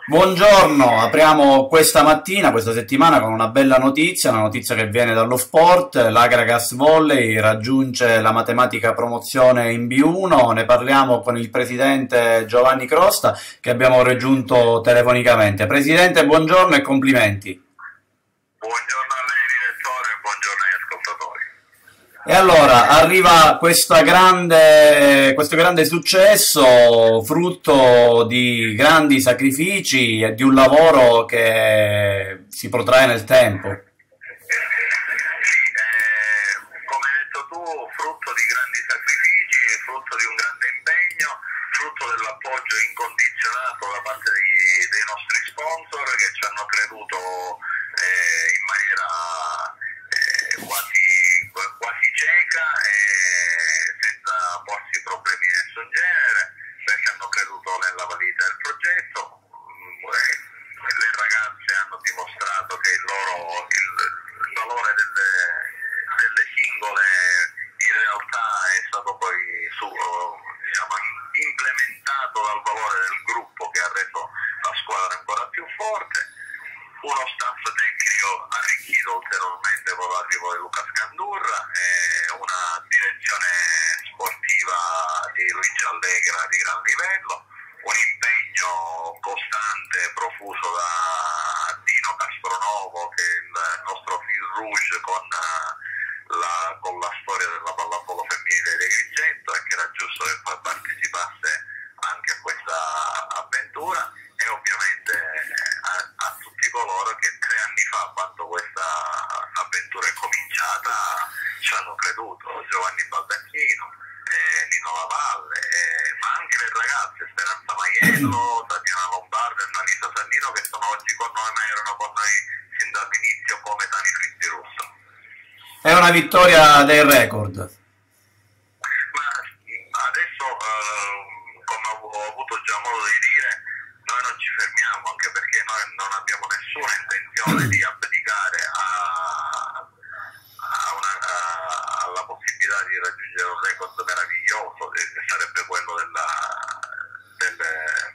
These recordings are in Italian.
Buongiorno, apriamo questa mattina, questa settimana con una notizia che viene dallo sport. L'Agragas Volley raggiunge la matematica promozione in B1, ne parliamo con il presidente Giovanni Crosta che abbiamo raggiunto telefonicamente. Presidente, buongiorno e complimenti. Buongiorno a lei, direttore, e buongiorno agli ascoltatori. E allora arriva questo grande successo, frutto di grandi sacrifici e di un lavoro che si protrae nel tempo. Sì, come hai detto tu, frutto di grandi sacrifici, frutto di un grande impegno, frutto dell'appoggio incondizionato da parte dei nostri sponsor che ci hanno creduto in maniera quasi cieca e senza porsi problemi di nessun genere, perché hanno creduto nella validità del progetto. Le ragazze hanno dimostrato che il valore delle singole in realtà è stato poi diciamo, implementato dal valore del gruppo che ha reso la squadra ancora più forte. Uno staff tecnico arricchito ulteriormente con l'arrivo di Luca Scandurra e una direzione sportiva di Luigi Allegra di gran livello, un impegno costante profuso da Dino Castronovo, che è il nostro fil rouge con la storia della pallavolo femminile di Agrigento, e che era giusto che poi partecipasse anche a questa avventura, e ovviamente a tutti coloro che 3 anni fa, quando questa avventura è cominciata, ci hanno creduto: Giovanni Baldacchino, Nino Lavalle, ma anche le ragazze Speranza Maiello, Tatiana Lombardo e Annalisa Sannino, che sono oggi con noi, ma erano con noi sin dall'inizio, come Tani Fritti Russo. È una vittoria del record. Ma adesso, come ho avuto già modo di dire, noi non ci fermiamo, anche perché noi non abbiamo nessuna intenzione di abdicare alla possibilità di raggiungere un record meraviglioso, che sarebbe quello delle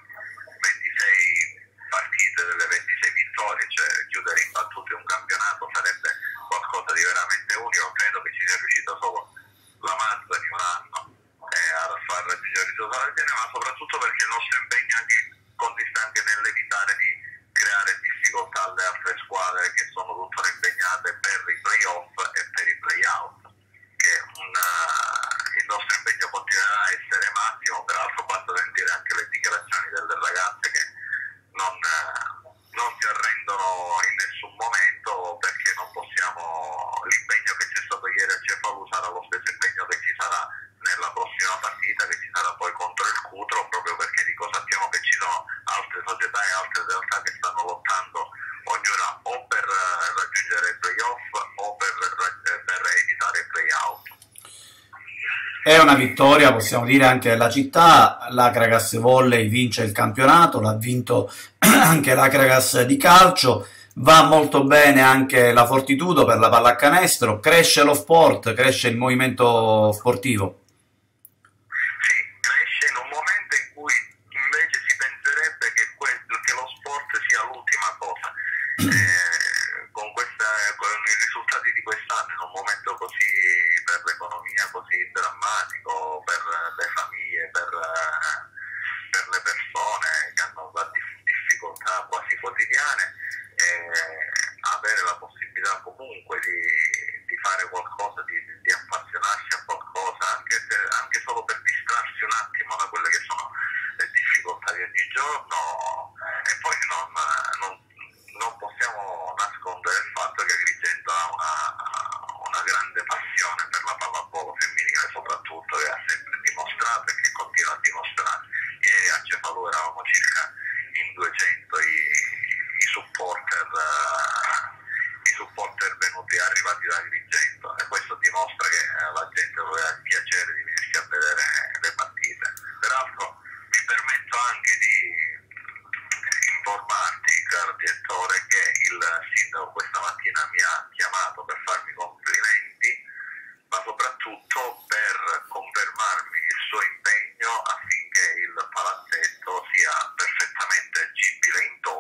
26 partite, delle 26 vittorie, cioè chiudere imbattuti un campionato sarebbe qualcosa di veramente unico. Credo che ci sia riuscito solo la Mazda di un anno a far raggiungere il risultato del genere, ma soprattutto perché il nostro impegno consiste anche nell'evitare di creare difficoltà alle altre squadre che sono tuttora impegnate per i playoff e per i playout, che il nostro impegno continuerà a essere massimo. Peraltro basta sentire anche le dichiarazioni delle ragazze che non si arrendono in nessun momento, perché non possiamo, l'impegno che c'è stato ieri a Cefalù sarà lo stesso impegno che ci sarà nella prossima partita, che ci sarà poi contro il Cutro, proprio perché sappiamo che ci sono altre società e altre realtà che stanno lottando, ognuna o per raggiungere i playoff o per evitare i playout. È una vittoria, possiamo dire, anche della città. L'Agragas Volley vince il campionato, l'ha vinto anche l'Agragas di calcio. Va molto bene anche la Fortitudo per la pallacanestro. Cresce lo sport, cresce il movimento sportivo. Sì, cresce in un momento in cui invece si penserebbe che lo sport sia l'ultima cosa. Con i risultati di quest'anno, in un momento così, per l'economia così drammatico, per le famiglie, per le persone che hanno difficoltà quasi quotidiane, avere la possibilità comunque di fare qualcosa, di appassionarsi a qualcosa, anche solo per distrarsi un attimo da quelle che sono le difficoltà di ogni giorno. E poi non possiamo nascondere il fatto che Agrigento ha una grande passione per la pallavolo femminile, soprattutto, che ha sempre dimostrato e che continua a dimostrare. Ieri a Cefalù eravamo circa in 200 i supporter venuti, arrivati da Agrigento, e questo dimostra che la gente aveva il piacere di venirsi a vedere le partite. Peraltro mi permetto anche di informarti, caro direttore, che il sindaco questa mattina mi ha chiamato per farmi complimenti, ma soprattutto per confermarmi il suo impegno affinché il palazzetto sia perfettamente agibile in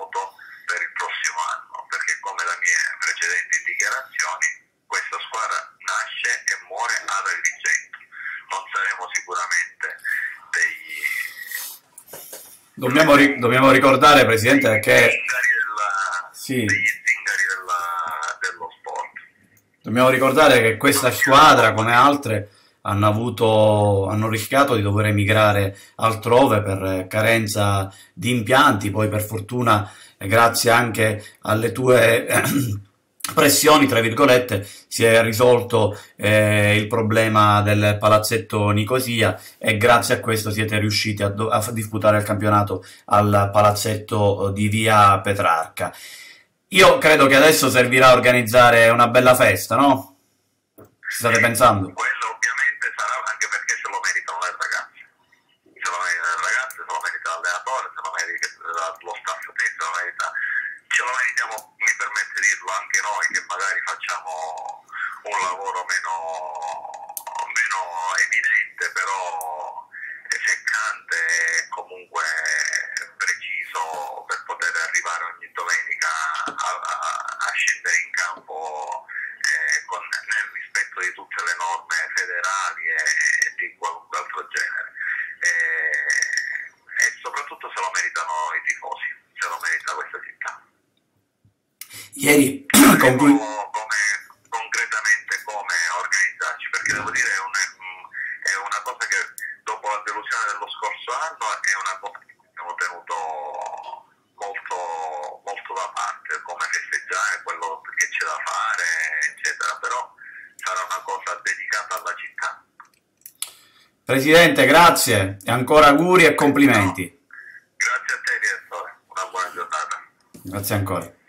dobbiamo ricordare, Presidente, che sì, degli zingari dello sport. dobbiamo ricordare che questa squadra, come altre, hanno rischiato di dover emigrare altrove per carenza di impianti. Poi, per fortuna, grazie anche alle tue pressioni, tra virgolette, si è risolto il problema del palazzetto Nicosia, e grazie a questo siete riusciti a disputare il campionato al palazzetto di via Petrarca. Io credo che adesso servirà a organizzare una bella festa, no? Ci state pensando? Quello ovviamente sarà anche perché se lo meritano le ragazze. Se lo meritano le ragazze, se lo merita l'allenatore, se lo merita lo staff stesso, ce lo meritiamo, mi permette di dirlo, anche noi che magari facciamo un lavoro meno evidente, però seccante e comunque preciso, per poter arrivare ogni domenica a scendere in campo nel rispetto di tutte le norme federali e di qualunque altro genere. E soprattutto se lo meritano i tifosi, se lo merita questa città. Ieri, concretamente come organizzarci, perché devo dire è una cosa che dopo la delusione dello scorso anno è una cosa che abbiamo tenuto molto, molto da parte, come festeggiare quello che c'è da fare, eccetera, però sarà una cosa dedicata alla città. Presidente, grazie e ancora auguri e complimenti. Grazie a te, direttore, una buona giornata. Grazie ancora.